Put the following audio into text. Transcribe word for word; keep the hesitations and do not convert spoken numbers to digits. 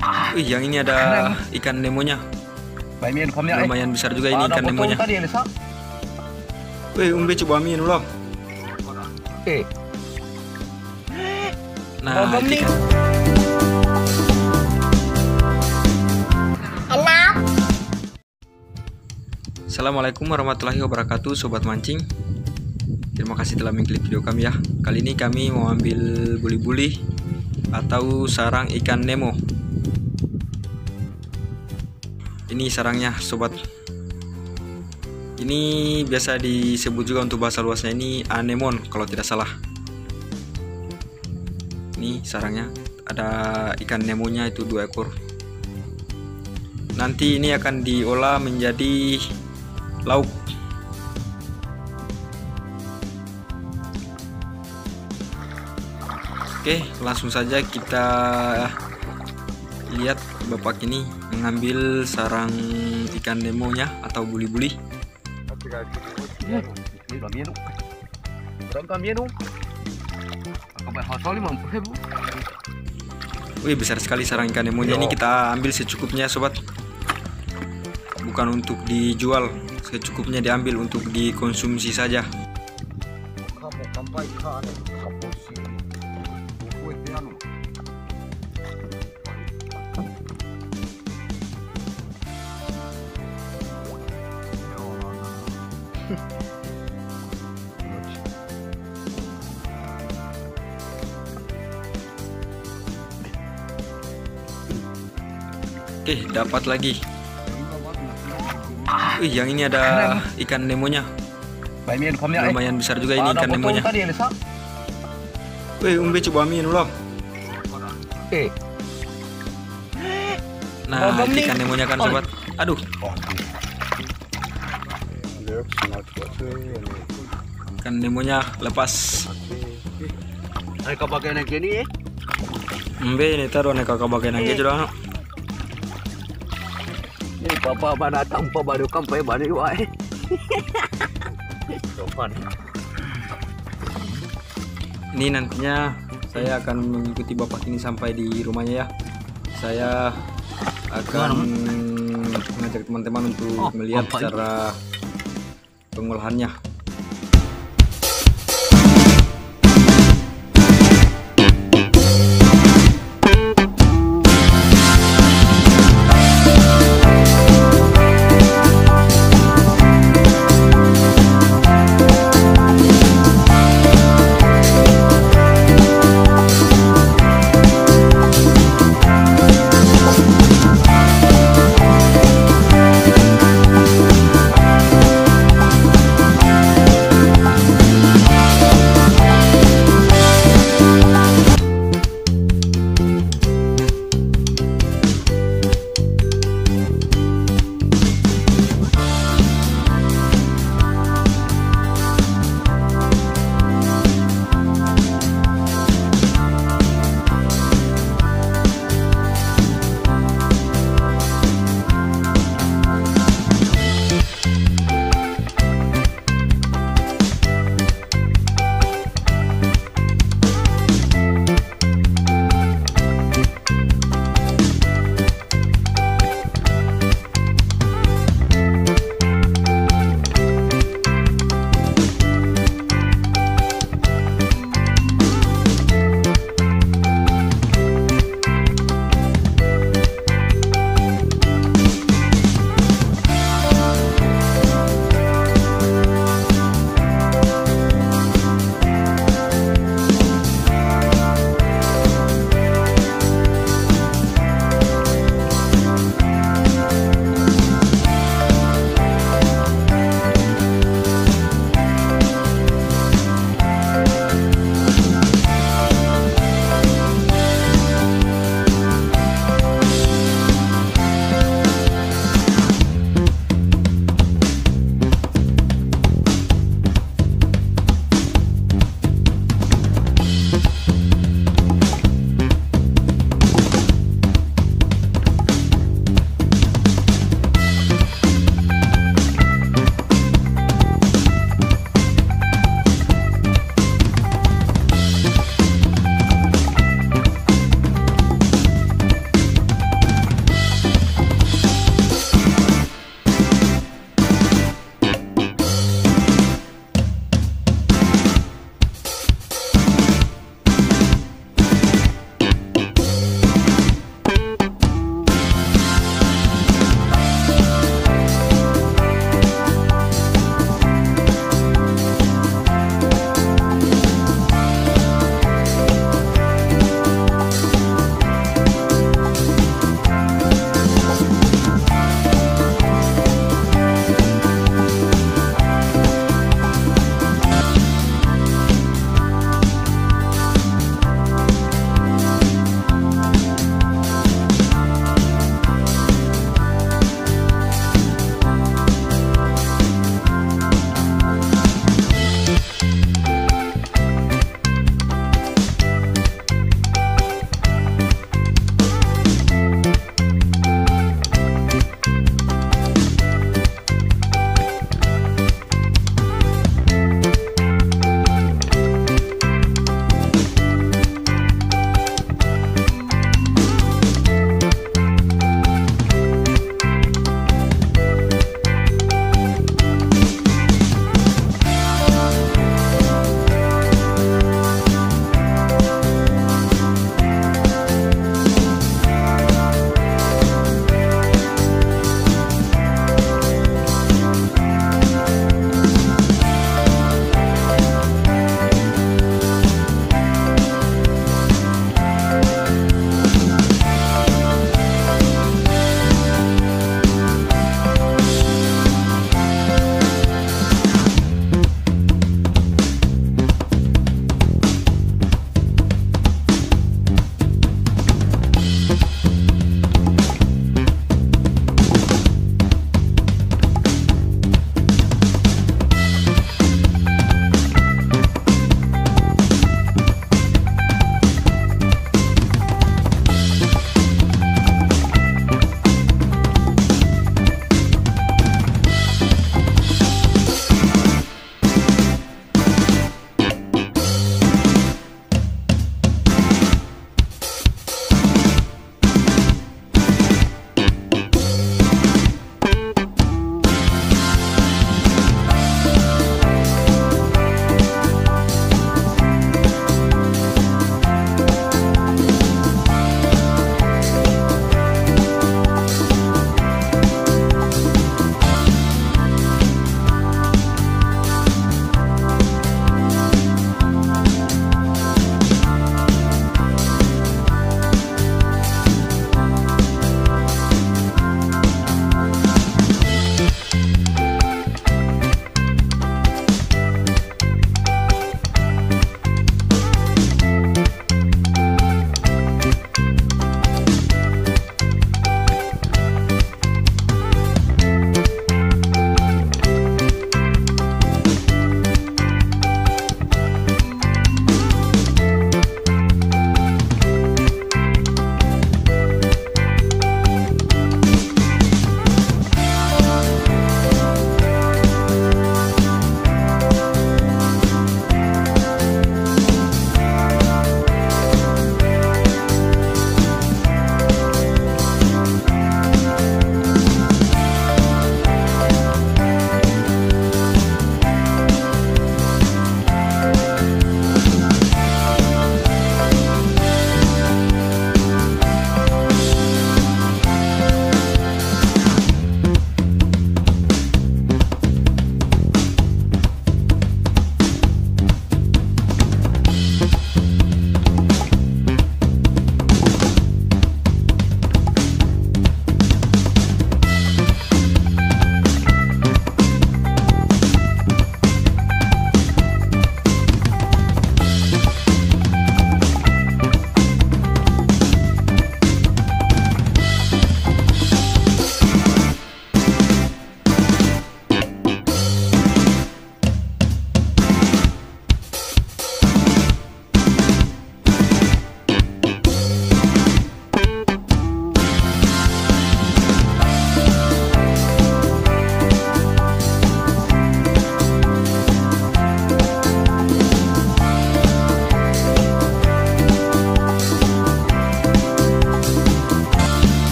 Wih, yang ini ada ikan nemonya. Lumayan besar juga ini ikan nemonya. Wih, umbe coba amin ulang. Nah, itu kan. Assalamualaikum warahmatullahi wabarakatuh, sobat mancing. Terima kasih telah mengklik video kami ya. Kali ini kami mau ambil buli-buli atau sarang ikan nemo. Ini sarangnya, sobat. Ini biasa disebut juga untuk bahasa luasnya ini anemon kalau tidak salah. Ini sarangnya, ada ikan nemonya itu dua ekor. Nanti ini akan diolah menjadi lauk. Oke, langsung saja kita lihat bapak ini mengambil sarang ikan nemonya atau buli-buli. Wih, besar sekali sarang ikan nemonya. Ini kita ambil secukupnya, sobat. Bukan untuk dijual, secukupnya diambil untuk dikonsumsi saja. Oke, dapat lagi. Wih, yang ini ada ikan nemonya. Lumayan besar juga ini ikan nemonya. Wih, umbe coba amin ulang. Nah, ikan nemonya kan, sobat. Aduh. Ikan nemonya lepas. Mereka pakai yang ini. Umbe ini taruh nek kakak bagian aja sudah. Ini papa mana tanpa baru kampai bani wae. Ini nantinya saya akan mengikuti bapak ini sampai di rumahnya ya. Saya akan mengajak teman-teman untuk melihat cara pengolahannya.